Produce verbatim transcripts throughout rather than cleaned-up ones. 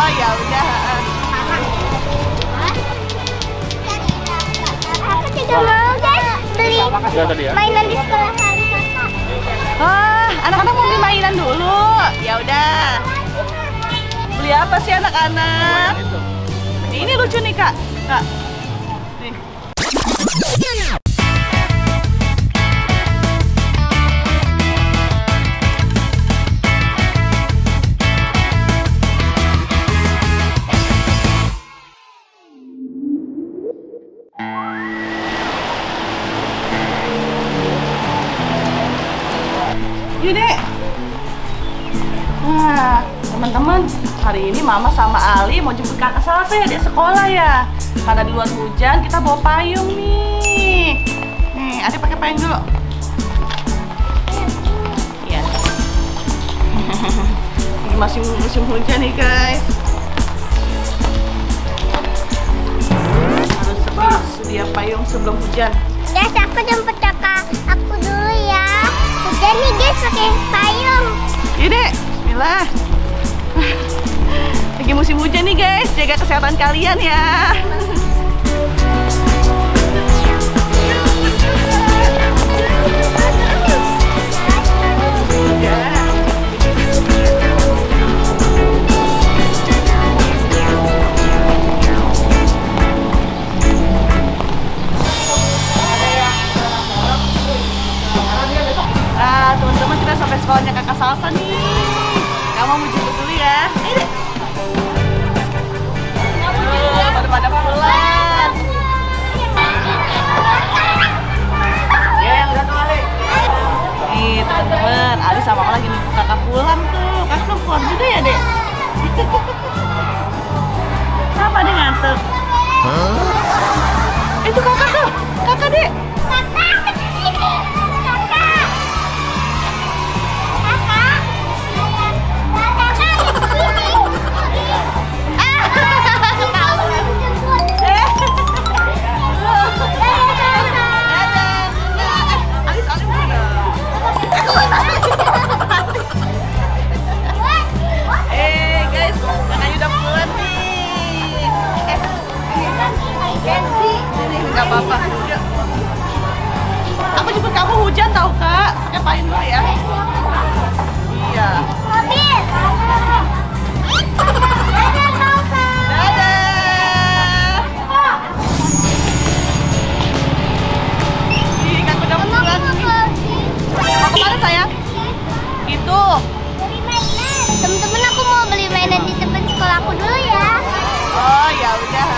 Oh ya udah. Aku juga mau guys beli mainan di sekolahan kakak. Ah, anak-anak mau beli mainan dulu. Ya udah. Beli apa sih anak-anak? Ini lucu nih kak. Kak. Nih. Yuk dek. Nah, teman-teman, hari ini Mama sama Ali mau jemput kakak Salsa ya di sekolah ya. Karena di luar hujan, kita bawa payung nih. Nih, adik pakai payung dulu. Iya. Ini masih musim hujan nih guys. Harus sedia payung sebelum hujan. Guys, aku jemput kakak aku dulu ya. Hujan nih guys, pakai payung. Iya dek, bismillah. Lagi musim hujan nih guys, jaga kesehatan kalian ya. Nah teman-teman, kita sampai sekolahnya kakak Salsa nih. Kamu mau jemput dulu ya. Ayo deh. Oh, pada pada pulang. Ya, yang satu Ali. Nih teman-teman, Ali sama Mama lagi nunggu kakak pulang tuh. Kakak belum pulang juga ya dek? Apa dia ngantuk? Itu kakak tuh, kakak dek. Kakak ke sini. Kakak. Kakak. Kakak ke sini. Eh guys, kakaknya udah pulang nih. Eh, nggak apa-apa. Yuk. Aku jemput kamu hujan tau kak. Pakai payung dulu ya. Iya. Mobil. Dadah Salsa. Dadah. Ih, kakak udah pulang nih. Mau kemana sayang? Itu. Beli mainan. Temen-temen, aku mau beli mainan di depan sekolah aku dulu ya. Oh ya udah.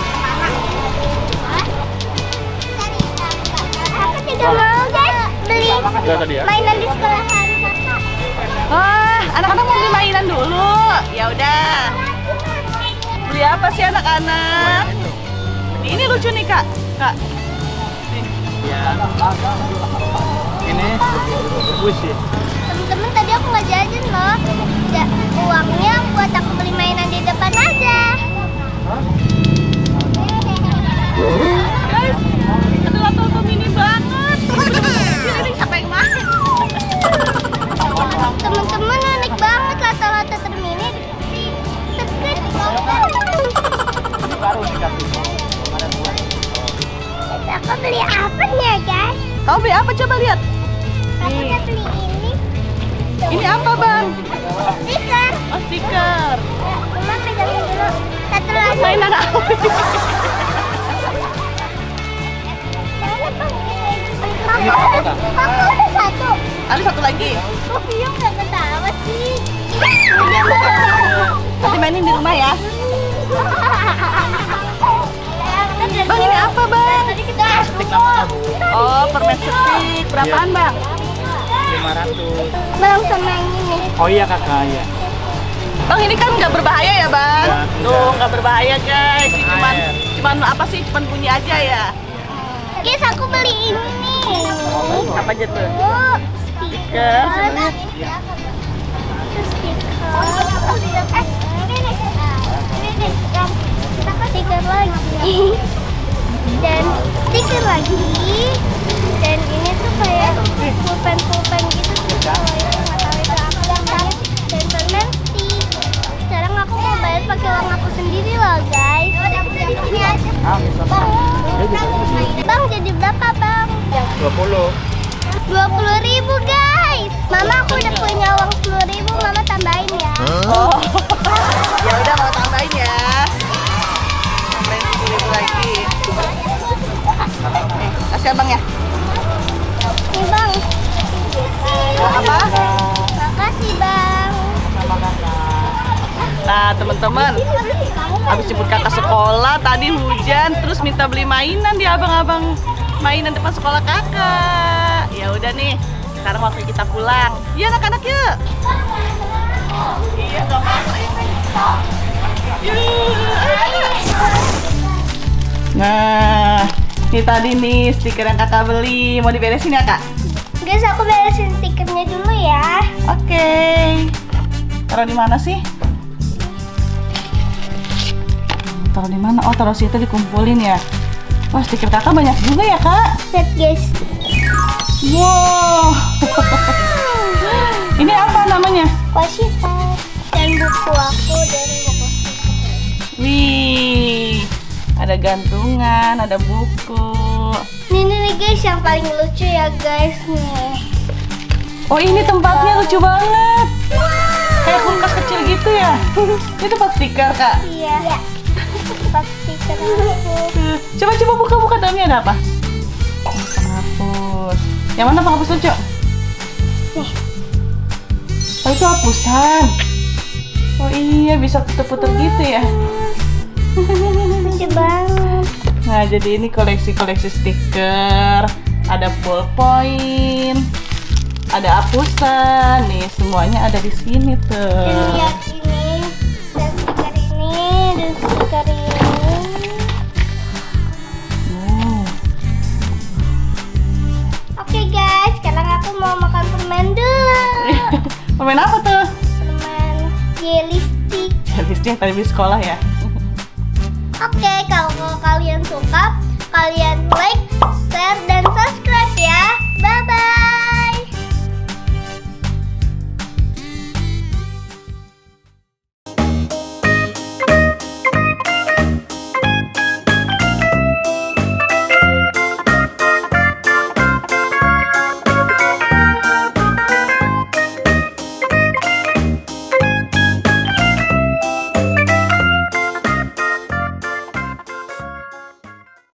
Aku juga mau guys beli mainan di sekolahan kakak. Wah, anak-anak mau beli mainan dulu. Ya udah. Beli apa sih anak-anak? Ini lucu nih kak. Kak. Nih. Ini bagus sih. Temen-temen, tadi aku nggak jajan loh. Ja, uangnya buat aku beli mainan di depan aja. Guys, ada lato mini banget. Ini siapa yang main? Temen-temen, unik banget lato-lato termini di deket. Baru dikasih. Ada dua. Aku beli apa nih ya guys? Kamu beli apa? Coba lihat. Aku udah beli ini. Ini apa bang? Stiker. Oh stiker. Mama pegangin dulu. Satu lagi. Mainan apa? Aku udah satu. Ada satu lagi. Kok Piung nggak ketawa sih? Nanti mainin di rumah ya. Bang ini apa bang? Tadi kita Oh permen stick. Berapaan bang? lima ratus. Bang sama yang ini. Oh iya kakak ya. Bang ini kan nggak berbahaya ya bang? Ya, Tuh nggak berbahaya guys. Ini cuman, Air. cuman apa sih? Cuman bunyi aja ya. Guys, aku beli ini. Apa aja tuh? Oh, Stiker. stiker. Stiker. Eh, ini nih. Ini nih. Stiker lagi. Dan stiker lagi. Dan ini tuh kayak pulpen-pulpen gitu. Kalau yang nggak tahu itu apa. Dan permen stick. Sekarang aku mau bayar pakai uang aku sendiri loh guys. Ini aja. Ah, bisa. Bang, Ya, bisa. bang jadi berapa bang? dua puluh. dua puluh ribu guys. Mama aku udah punya uang sepuluh ribu, mama tambahin ya. Oh. Ya udah mau tambahin ya. Tambahin sepuluh ribu lagi. Nih, kasih abang ya. Nih bang. Apa? Makasih bang. Sama kakak. Nah teman-teman, habis jemput kakak sekolah tadi hujan, terus minta beli mainan di abang-abang mainan depan sekolah kakak. Ya udah nih, sekarang waktu kita pulang. Iya anak-anak yuk. Iya dong. Nah, ini tadi nih stiker yang kakak beli. Mau diberesin ya kak? Guys, aku beresin stikernya dulu ya. Oke. Taruh di mana sih? Taruh di mana? Oh, taruh situ dikumpulin ya. Wah, stiker kakak banyak juga ya kak. Lihat guys. Wow. Ini apa namanya? Washi-tas dan buku aku dan buku. Wih, ada gantungan, ada buku. Ini nih guys yang paling lucu ya guys nih. Oh, ini tempatnya lucu banget. Kayak kulkas kecil gitu ya. Ini tempat stiker kak. Iya. Pas stiker aku. Coba coba buka-buka dalamnya ada apa? Oh, penghapus. Yang mana penghapus lucu? Nih. Oh, itu hapusan. Oh iya, bisa puter-puter gitu ya. Lucu banget. Nah, jadi ini koleksi-koleksi stiker. Ada ballpoint, ada hapusan. Nih, semuanya ada di sini Dan tuh. lihat ini, dan stiker ini, dan stiker ini. Oh. Oke guys, sekarang aku mau makan permen dulu. Permen apa tuh? Permen jelly stick. Jelly yang tadi di sekolah ya. Oke, kalau kalian suka, kalian like, share, dan subscribe ya. Bye-bye.